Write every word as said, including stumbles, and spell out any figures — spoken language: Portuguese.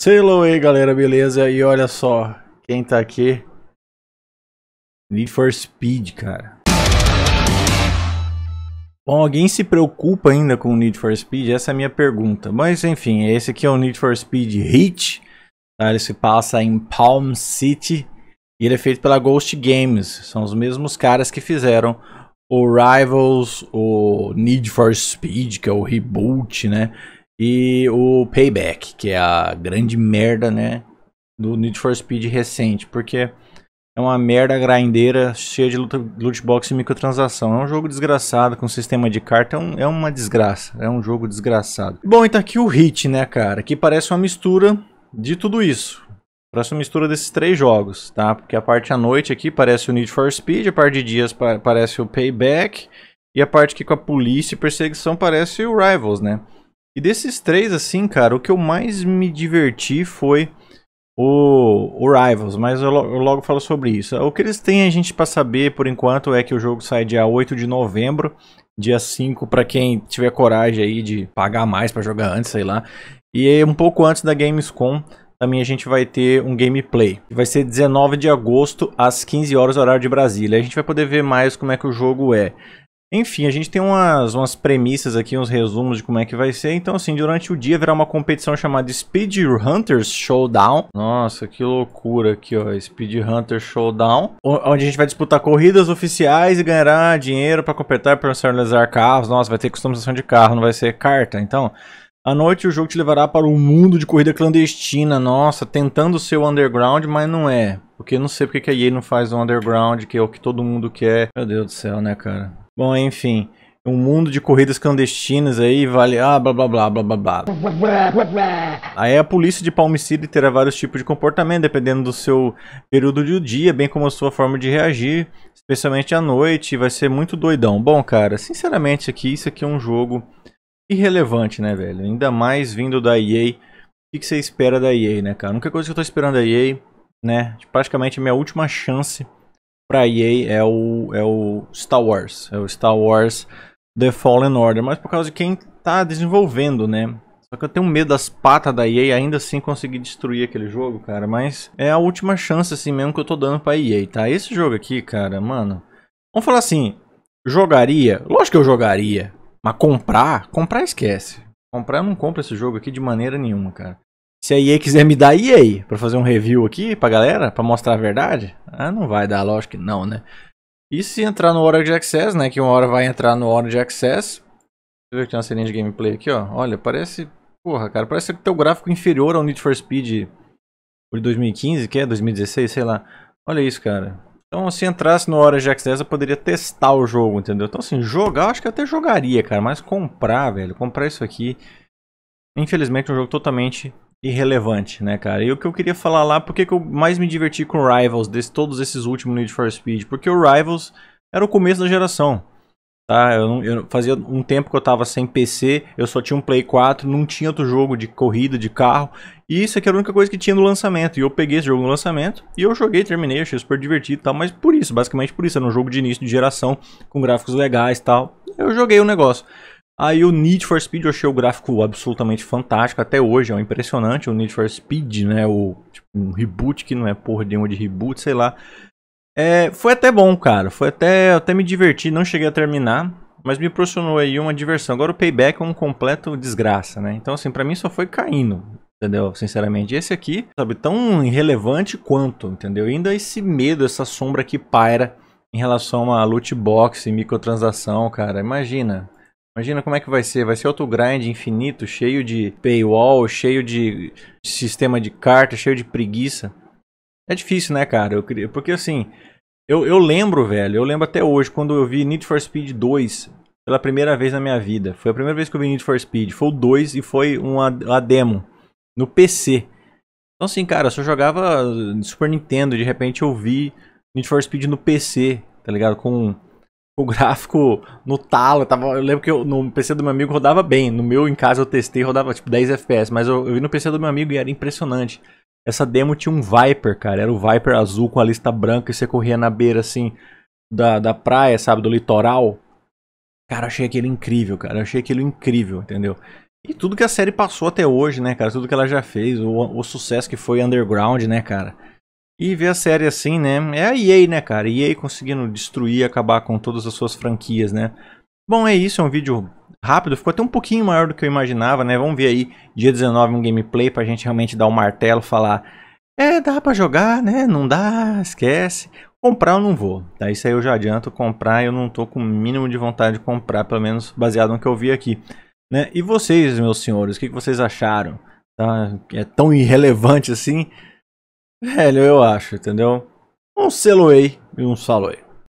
Hello aí galera, beleza? E olha só, quem tá aqui? Need for Speed, cara. Bom, alguém se preocupa ainda com o Need for Speed? Essa é a minha pergunta. Mas enfim, esse aqui é o Need for Speed Heat. Tá? Ele se passa em Palm City e ele é feito pela Ghost Games. São os mesmos caras que fizeram o Rivals, o Need for Speed, que é o reboot, né? E o Payback, que é a grande merda, né, do Need for Speed recente, porque é uma merda grindeira cheia de loot box e microtransação. É um jogo desgraçado com sistema de carta, é, um, é uma desgraça, é um jogo desgraçado. Bom, então aqui o Heat, né, cara, que parece uma mistura de tudo isso. Parece uma mistura desses três jogos, tá? Porque a parte à noite aqui parece o Need for Speed, a parte de dias pa parece o Payback, e a parte aqui com a polícia e perseguição parece o Rivals, né? E desses três, assim, cara, o que eu mais me diverti foi o, o Rivals, mas eu, eu logo falo sobre isso. O que eles têm a gente pra saber, por enquanto, é que o jogo sai dia oito de novembro, dia cinco pra quem tiver coragem aí de pagar mais pra jogar antes, sei lá. E um pouco antes da Gamescom, também a gente vai ter um gameplay. Vai ser dezenove de agosto, às quinze horas, horário de Brasília. A gente vai poder ver mais como é que o jogo é. Enfim, a gente tem umas, umas premissas aqui, uns resumos de como é que vai ser. Então, assim, durante o dia haverá uma competição chamada Speed Hunters Showdown. Nossa, que loucura aqui, ó. Speed Hunters Showdown. Onde a gente vai disputar corridas oficiais e ganhará dinheiro para completar e personalizar carros. Nossa, vai ter customização de carro, não vai ser carta. Então, à noite o jogo te levará para um mundo de corrida clandestina. Nossa, tentando ser o underground, mas não é. Porque eu não sei porque que a E A não faz o underground, que é o que todo mundo quer. Meu Deus do céu, né, cara? Bom, enfim, um mundo de corridas clandestinas aí, vale, ah, blá blá blá blá blá blá. Aí a polícia de Palm City terá vários tipos de comportamento, dependendo do seu período do dia, bem como a sua forma de reagir, especialmente à noite, vai ser muito doidão. Bom, cara, sinceramente aqui, isso aqui é um jogo irrelevante, né, velho? Ainda mais vindo da E A. O que você espera da E A, né, cara? A única coisa que eu tô esperando da E A, né, praticamente a minha última chance pra E A é o, é o Star Wars, é o Star Wars The Fallen Order, mas por causa de quem tá desenvolvendo, né? Só que eu tenho medo das patas da E A ainda assim conseguir destruir aquele jogo, cara, mas é a última chance assim mesmo que eu tô dando pra E A, tá? Esse jogo aqui, cara, mano, vamos falar assim, jogaria? Lógico que eu jogaria, mas comprar? Comprar esquece. Comprar eu não compro esse jogo aqui de maneira nenhuma, cara. Se a E A quiser me dar E A pra fazer um review aqui pra galera, pra mostrar a verdade, ah, não vai dar, lógico que não, né? E se entrar no Hora de Access, né? Que uma hora vai entrar no Hora de Access. Deixa eu ver que tem uma serinha de gameplay aqui, ó. Olha, parece... Porra, cara, parece que tem o gráfico inferior ao Need for Speed de dois mil e quinze, que é dois mil e dezesseis, sei lá. Olha isso, cara. Então, se entrasse no Hora de Access, eu poderia testar o jogo, entendeu? Então, assim, jogar, eu acho que eu até jogaria, cara. Mas comprar, velho, comprar isso aqui... Infelizmente, é um jogo totalmente... irrelevante, né, cara? E o que eu queria falar lá, porque que eu mais me diverti com o Rivals, de todos esses últimos Need for Speed, porque o Rivals era o começo da geração, tá? Eu, não, eu fazia um tempo que eu tava sem P C, eu só tinha um Play quatro, não tinha outro jogo de corrida, de carro, e isso aqui era a única coisa que tinha no lançamento, e eu peguei esse jogo no lançamento, e eu joguei, terminei, achei super divertido e tal, mas por isso, basicamente por isso, era um jogo de início de geração, com gráficos legais e tal, eu joguei o negócio. Aí o Need for Speed eu achei o gráfico absolutamente fantástico, até hoje é um impressionante o Need for Speed, né, o tipo, um reboot que não é porra nenhuma de reboot, sei lá. É, foi até bom, cara, foi até, até me diverti, não cheguei a terminar, mas me proporcionou aí uma diversão. Agora o Payback é um completo desgraça, né, então assim, pra mim só foi caindo, entendeu, sinceramente. Esse aqui, sabe, tão irrelevante quanto, entendeu, e ainda esse medo, essa sombra que paira em relação a loot box e microtransação, cara, imagina... Imagina como é que vai ser, vai ser outro grind infinito, cheio de paywall, cheio de sistema de carta, cheio de preguiça. É difícil, né, cara? Eu queria, porque assim, eu, eu lembro, velho, eu lembro até hoje, quando eu vi Need for Speed dois pela primeira vez na minha vida. Foi a primeira vez que eu vi Need for Speed, foi o dois e foi uma, uma demo no P C. Então assim, cara, se eu jogava Super Nintendo, de repente eu vi Need for Speed no P C, tá ligado? Com... o gráfico no talo, eu, tava, eu lembro que eu, no P C do meu amigo rodava bem, no meu em casa eu testei, rodava tipo dez F P S, mas eu, eu vi no P C do meu amigo e era impressionante. Essa demo tinha um Viper, cara, era o Viper azul com a lista branca e você corria na beira assim da, da praia, sabe, do litoral. Cara, eu achei aquele incrível, cara, eu achei aquilo incrível, entendeu? E tudo que a série passou até hoje, né, cara? Tudo que ela já fez, o, o sucesso que foi Underground, né, cara? E ver a série assim, né? É a E A, né, cara? E A conseguindo destruir e acabar com todas as suas franquias, né? Bom, é isso, é um vídeo rápido, ficou até um pouquinho maior do que eu imaginava, né? Vamos ver aí, dia dezenove, um gameplay pra gente realmente dar o martelo, falar... É, dá pra jogar, né? Não dá, esquece. Comprar eu não vou, tá? Isso aí eu já adianto, comprar eu não tô com o mínimo de vontade de comprar, pelo menos baseado no que eu vi aqui. Né? E vocês, meus senhores, o que vocês acharam? Tá? É tão irrelevante assim? Velho, eu acho, entendeu? Um selo aí e um salve.